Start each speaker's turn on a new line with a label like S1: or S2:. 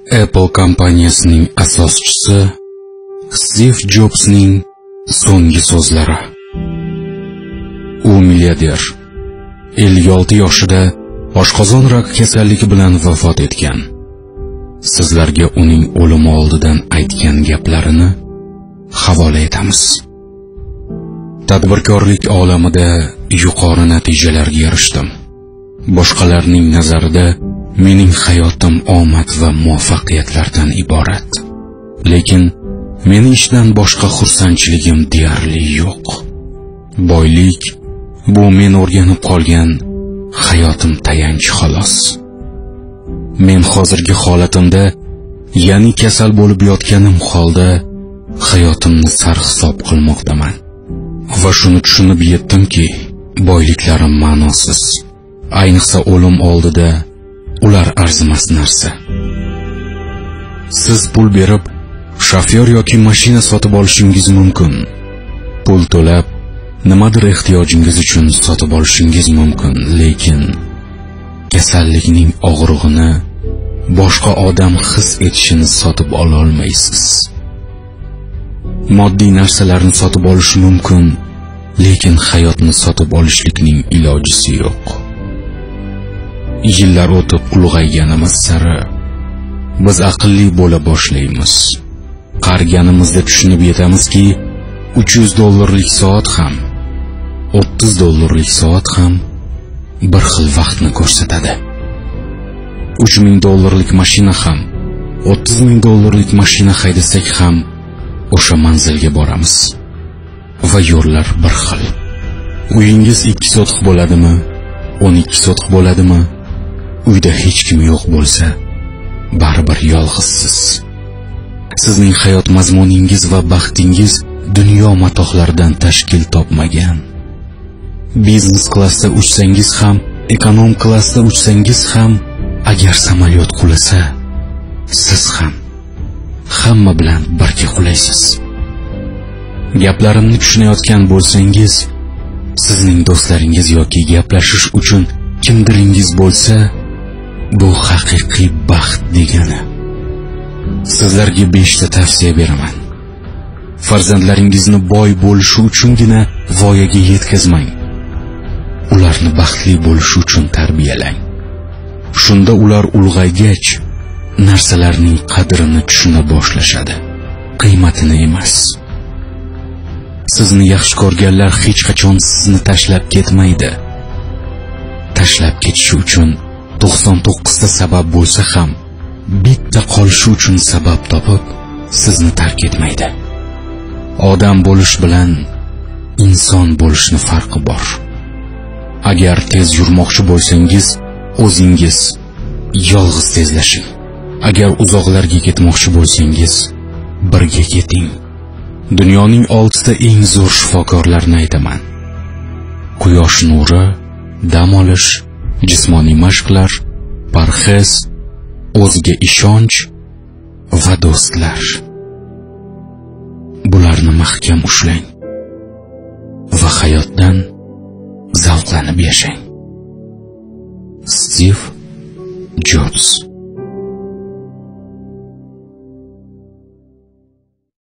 S1: Apple kompaniyasining asoschisi Steve Jobsning so'nggi so'zlari. U milliarder. 56 yoshida oshqozon raki kasalligi bilan vafot etgan. Sizlarga uning o'limi oldidan aytgan gaplarini havola etamiz. Tadbirkorlik olamida yuqori natijalarga erishdim. Boshqalarning nazarida mening hayotim omad va muvaffaqiyatlardan iborat. Lekin meni ishdan boshqa xursandchiligim deyarli yo'q. Boylik bu men o'rganib qolgan hayotim tayanch xolos. Men hozirgi holatimda, ya'ni kasal bo'lib yotganim holda hayotimni sarhisob qilmoqdaman. Va shuni tushunib yetdimki, boyliklarim ma'nosiz. Ayniqsa o'lim oldida ular arzimas narsa. Siz pul berib, shofyor yoki mashina sotib olishingiz mumkin. Pul to'lab, nimadir ehtiyojingiz uchun sotib olishingiz mumkin, lekin kasallikning og'rig'ini boshqa odam his etishini sotib ola olmaysiz. Moddiy narsalarni sotib olish mumkin, lekin hayotni sotib olishlikning ilojisi yo'q. Yillar o'tib ulg'ayganimiz sari biz aqlli bo'la boshlaymiz. Qariganimizda tushunib yetamizki, $300 soat ham, $30 soat ham bir xil vaqtni ko'rsatadi. $3000 mashina ham, $30,000 mashina haydasak ham o'sha manzilga boramiz. Va yo'llar bir xil. Uyingiz 2 sotix bo'ladimi, 12 sotix bo'ladimi? Uyda hech kim yo'q bo'lsa, baribir yolg'izsiz. Sizning hayot mazmuningiz va baxtingiz dunyo matohlaridan tashkil topmagan. Biznes klassda uchsangiz ham, ekonom klassda uchsangiz ham, agar samolyot qulasa, siz ham hamma bilan birga qulaysiz. Gaplarimni tushunayotgan bo'lsangiz, sizning do'stlaringiz yoki gaplashish uchun kimdiringiz bo'lsa, bu haqiqiy baxt degani. Sizlarga 5 ta tavsiya beraman. Farzandlaringizni boy bo'lishi uchungina voyaga yetkazmang. Ularni baxtli bo'lishi uchun tarbiyalang. Shunda ular ulg'aygach, narsalarning qadrini tushuna boshlashadi, qiymatini emas. Sizni yaxshi ko'rganlar hech qachon sizni tashlab ketmaydi. Tashlab ketishi uchun 99 ta sabab bo'lsa ham, bitta qolishi uchun sabab topib, sizni tark etmaydi. Odam bo'lish bilan inson bo'lishni farqi bor. Agar tez yurmoqchi bo'lsangiz, o'zingiz yolg'iz tezlashing. Agar uzoqlarga ketmoqchi bo'lsangiz, birga keting. Dunyoning 6 ta eng zo'r shifokorlarini aytaman. Quyosh nuri, dam olish, jismoniy mashqlar, parhez, o'ziga ishonch va do'stlar. Bularni mahkam ushlang va hayotdan zavqlanib yashang. Steve Jobs.